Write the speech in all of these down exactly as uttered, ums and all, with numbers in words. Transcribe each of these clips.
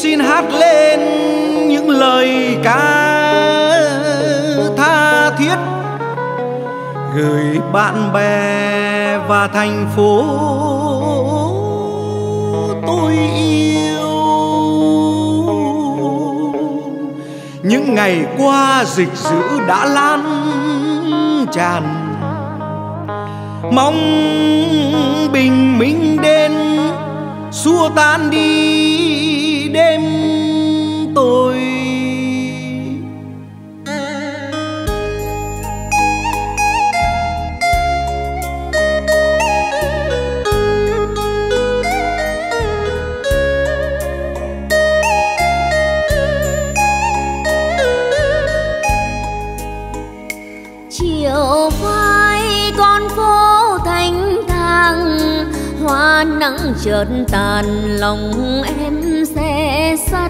xin hát lên những lời ca tha thiết gửi bạn bè và thành phố tôi yêu. Những ngày qua dịch dữ đã lan tràn, mong bình minh đến xua tan đi đêm tối. Chiều phai con phố thanh thang, hoa nắng chợt tàn lòng em xe sắt.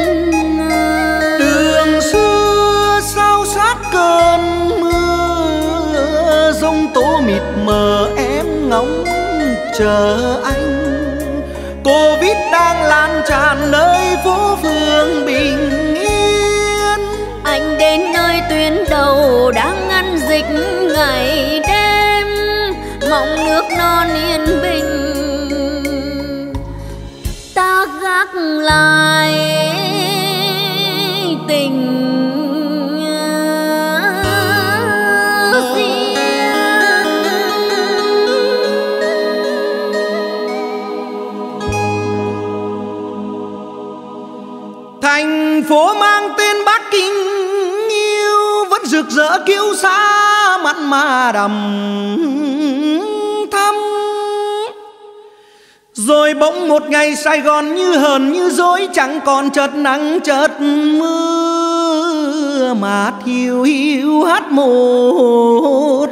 Đường xưa sao sát cơn mưa, giông tố mịt mờ em ngóng chờ anh. Covid đang lan tràn nơi phố phường bình yên, anh đến nơi tuyến đầu đang ngăn dịch ngày đêm, mong nước non yên bình ta gác lại tình riêng. thành phố mang tên Bắc Kinh yêu vẫn rực rỡ kiêu sa mặn mà đầm thắm. Rồi bỗng một ngày Sài Gòn như hờn như dối, chẳng còn chợt nắng chợt mưa mà hiu hiu hát một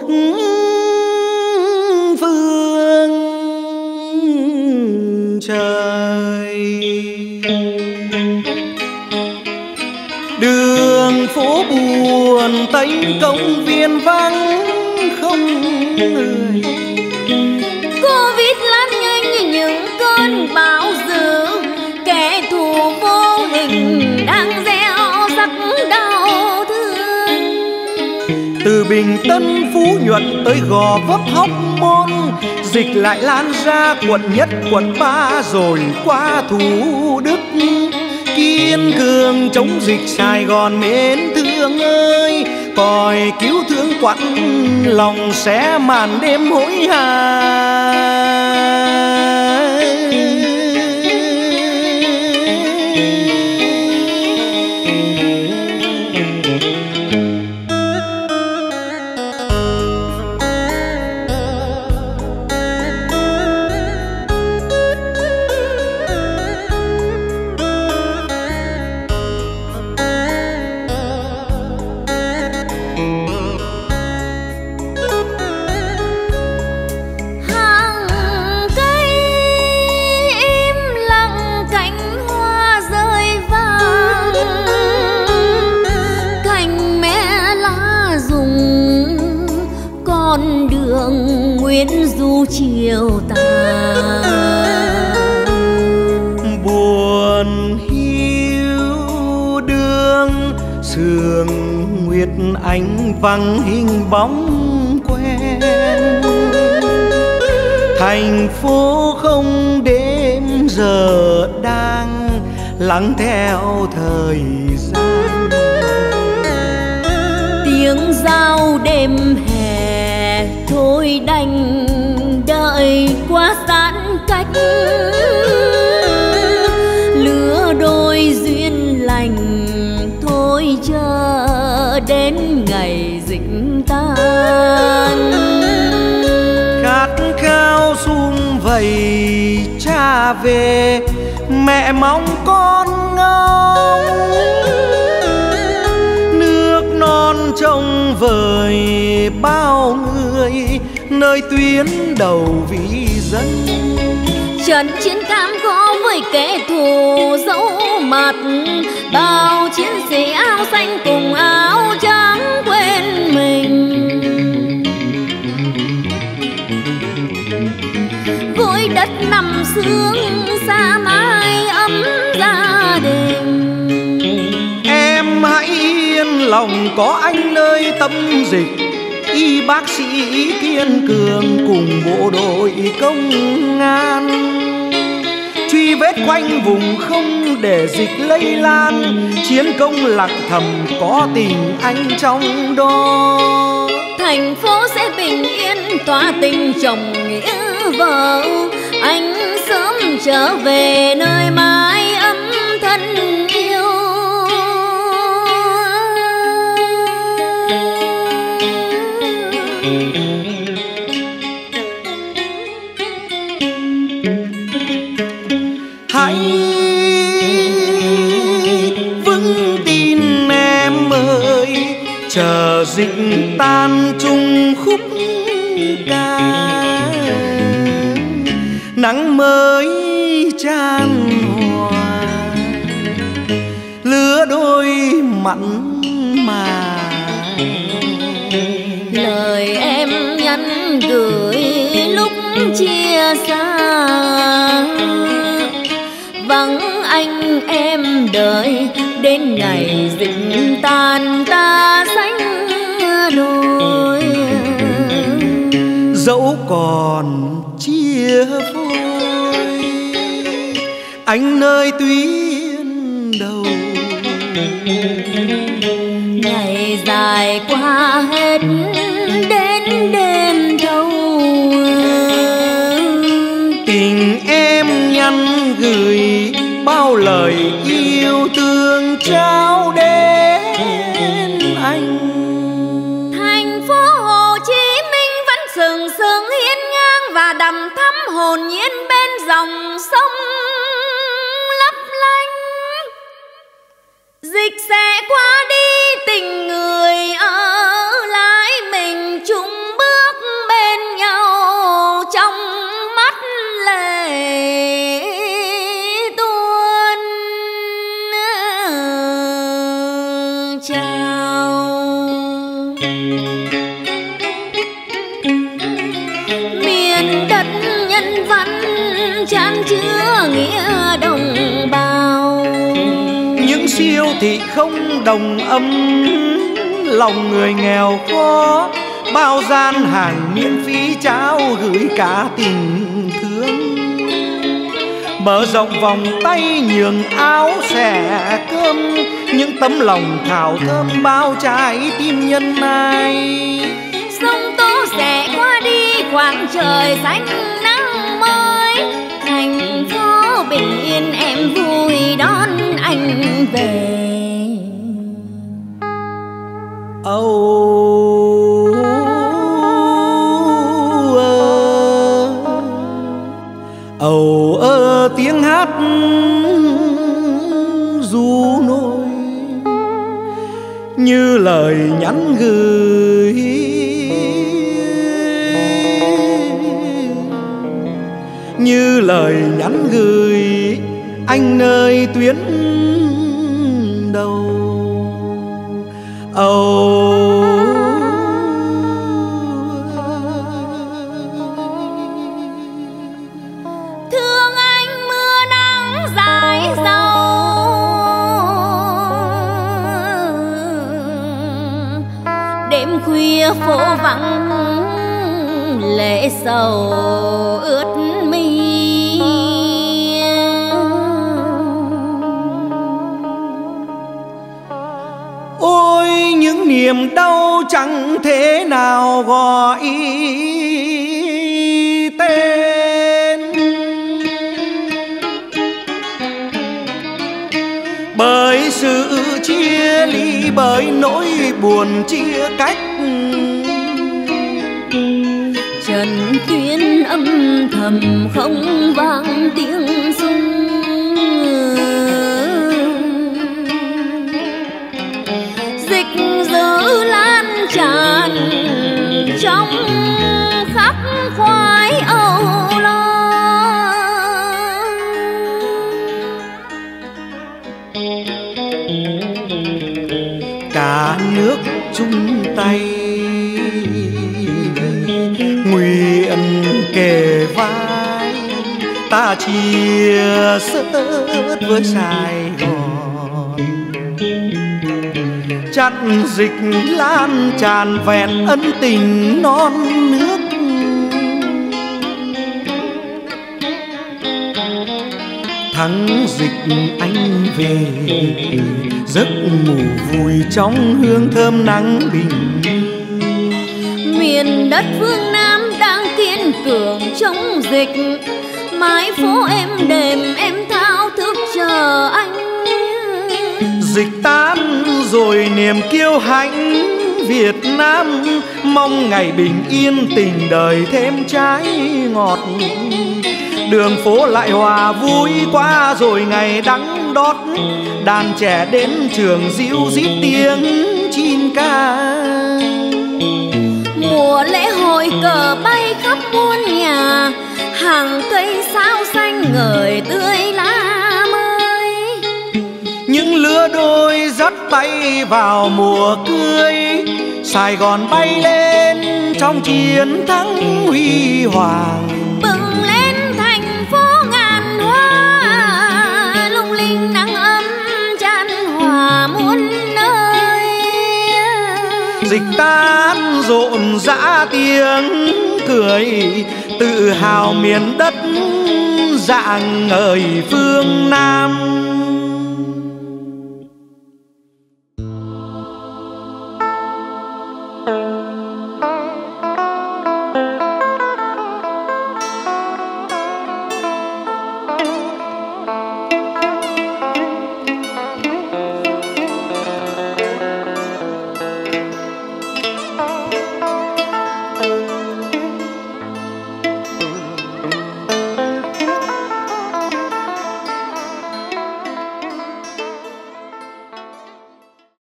phương trời. Đường phố buồn tênh công viên vắng không người, Covid lan nhanh như những cơn bão dữ, kẻ thù vô hình đang gieo rắc đau thương. từ Bình Tân Phú Nhuận tới Gò Vấp Hóc Môn, dịch lại lan ra quận nhất quận ba rồi qua Thủ Đức. Kiên cường chống dịch Sài Gòn mến thương ơi, còi cứu thương quặn lòng sẽ màn đêm hối hả. Nguyễn Du chiều tàn buồn hiu đường sương nguyệt ánh vắng hình bóng quen. Thành phố không đêm giờ đang lắng theo thời gian, tiếng giao đêm hè thôi đành đợi qua giãn cách. Lứa đôi duyên lành thôi chờ đến ngày dịch tan. Khát khao sum vầy cha về, mẹ mong con ngóng. Nước non trông vời bao người nơi tuyến đầu vì dân. Trận chiến cam go với kẻ thù dẫu mặt, bao chiến sĩ áo xanh cùng áo trắng quên mình. Gối đất nằm sương xa mái ấm gia đình. lòng có anh nơi tâm dịch, y bác sĩ kiên cường cùng bộ đội công an truy vết khoanh vùng không để dịch lây lan. Chiến công lặng thầm có tình anh trong đó. Thành phố sẽ bình yên tỏa tình chồng nghĩa vợ, anh sớm trở về nơi mái ấm thân yêu. Hãy vững tin em ơi, chờ dịch tan chung khúc ca, nắng mới chan hòa lứa đôi mặn mà. Lời em nhắn gửi lúc chia xa, vắng anh em đợi đến ngày dịch tan ta sánh đôi. Dẫu còn chia phôi anh nơi tuyến đầu, ngày dài qua hết đến đêm thâu. Tình em nhắn gửi bao lời yêu thương trao đến anh. Thành phố Hồ Chí Minh vẫn sừng sững hiên ngang và đầm thắm hồn nhiên bên dòng sông lấp lánh. Dịch sẽ qua đi tình người ở lại, mình chung bước bên nhau trong mắt lệ tuôn trào. Miền đất nhân văn chan chứa nghĩa đồng bào, những siêu thị không đồng âm lòng người nghèo khó, bao gian hàng miễn phí trao gửi cả tình thương. Mở rộng vòng tay nhường áo xẻ cơm, những tấm lòng thảo thơm bao trái tim nhân ai. sông Tố sẽ qua đi khoảng trời xanh nắng mới, thành phố bình yên em vui đón anh về. Âu ơ, âu ơ tiếng hát ru nôi như lời nhắn gửi, như lời nhắn gửi anh nơi tuyến đầu. Âu thương anh mưa nắng dài dâu, đêm khuya phố vắng lệ sầu ướt mi. Ôi những niềm đau chẳng thế nào gọi tên, bởi sự chia ly, bởi nỗi buồn chia cách. Trần tuyến âm thầm không vang tiếng sung, dịch dữ lan tràn trong khắp khoái âu lo. Cả nước chung tay nguyện kề vai, ta chia sớt với Sài Gòn. chặn dịch lan tràn vẹn ân tình non nước. Thắng dịch anh về giấc ngủ vùi trong hương thơm nắng bình. Miền đất phương Nam đang kiên cường chống dịch, mái phố êm đềm em thao thức chờ anh. Dịch tan rồi niềm kiêu hãnh Việt Nam, mong ngày bình yên tình đời thêm trái ngọt. Đường phố lại hòa vui qua rồi ngày đắng đót, đàn trẻ đến trường ríu rít tiếng chim ca. Mùa lễ hội cờ bay khắp muôn nhà, hàng cây sao xanh ngời tươi lá mới. Những lứa đôi dắt tay vào mùa cưới, Sài Gòn bay lên trong chiến thắng huy hoàng. Bừng lên thành phố ngàn hoa, lung linh nắng ấm chan hòa muôn nơi. Dịch tan rộn rã tiếng cười, tự hào miền đất rạng ngời phương Nam.